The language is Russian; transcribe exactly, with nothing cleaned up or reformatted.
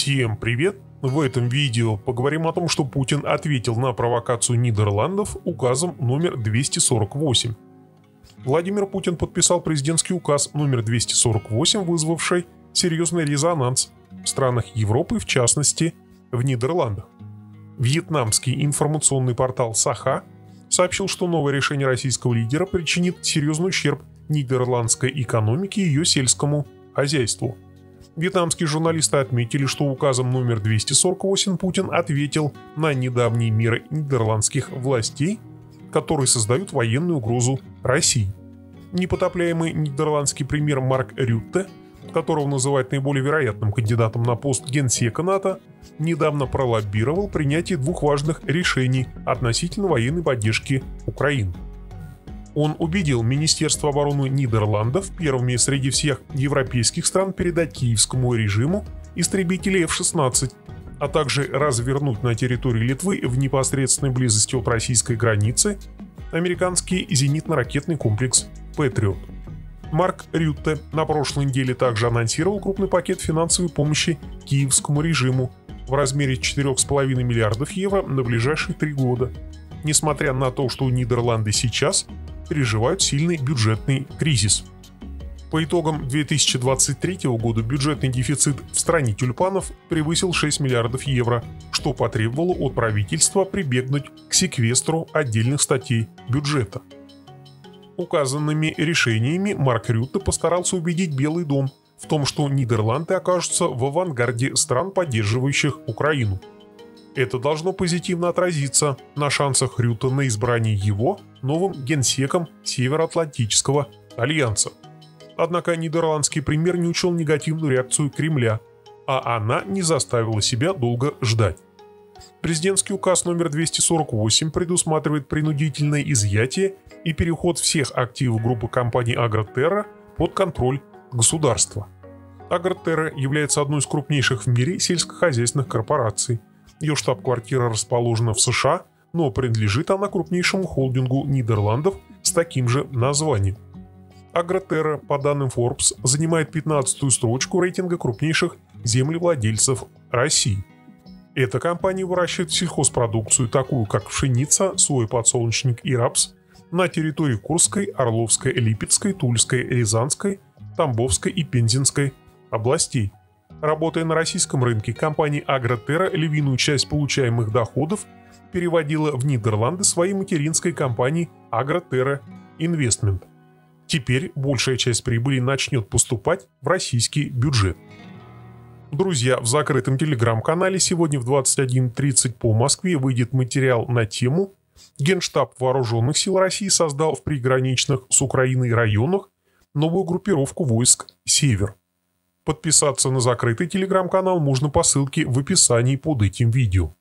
Всем привет! В этом видео поговорим о том, что Путин ответил на провокацию Нидерландов указом номер двести сорок восемь. Владимир Путин подписал президентский указ номер двести сорок восемь, вызвавший серьезный резонанс в странах Европы, в частности, в Нидерландах. Вьетнамский информационный портал Саха сообщил, что новое решение российского лидера причинит серьезный ущерб нидерландской экономике и ее сельскому хозяйству. Вьетнамские журналисты отметили, что указом номер двести сорок восемь Путин ответил на недавние меры нидерландских властей, которые создают военную угрозу России. Непотопляемый нидерландский премьер Марк Рютте, которого называют наиболее вероятным кандидатом на пост генсека НАТО, недавно пролоббировал принятие двух важных решений относительно военной поддержки Украины. Он убедил Министерство обороны Нидерландов первыми среди всех европейских стран передать киевскому режиму истребители эф шестнадцать, а также развернуть на территории Литвы в непосредственной близости от российской границы американский зенитно-ракетный комплекс «Патриот». Марк Рютте на прошлой неделе также анонсировал крупный пакет финансовой помощи киевскому режиму в размере четырех с половиной миллиардов евро на ближайшие три года, несмотря на то, что Нидерланды сейчас переживают сильный бюджетный кризис. По итогам две тысячи двадцать третьего года бюджетный дефицит в стране тюльпанов превысил шесть миллиардов евро, что потребовало от правительства прибегнуть к секвестру отдельных статей бюджета. Указанными решениями Марк Рютте постарался убедить Белый дом в том, что Нидерланды окажутся в авангарде стран, поддерживающих Украину. Это должно позитивно отразиться на шансах Рютте на избрание его новым генсеком Североатлантического альянса. Однако нидерландский премьер не учел негативную реакцию Кремля, а она не заставила себя долго ждать. Президентский указ номер двести сорок восемь предусматривает принудительное изъятие и переход всех активов группы компаний Агротерра под контроль государства. Агротерра является одной из крупнейших в мире сельскохозяйственных корпораций. Ее штаб-квартира расположена в США, но принадлежит она крупнейшему холдингу Нидерландов с таким же названием. Агротерра, по данным Forbes, занимает пятнадцатую строчку рейтинга крупнейших землевладельцев России. Эта компания выращивает сельхозпродукцию, такую как пшеница, сой, подсолнечник и рапс, на территории Курской, Орловской, Липецкой, Тульской, Рязанской, Тамбовской и Пензенской областей. Работая на российском рынке, компания Агротерра львиную часть получаемых доходов переводила в Нидерланды своей материнской компании Агротерра Инвестмент. Теперь большая часть прибыли начнет поступать в российский бюджет. Друзья, в закрытом телеграм-канале сегодня в двадцать один тридцать по Москве выйдет материал на тему «Генштаб Вооруженных сил России создал в приграничных с Украиной районах новую группировку войск «Север». Подписаться на закрытый телеграм-канал можно по ссылке в описании под этим видео.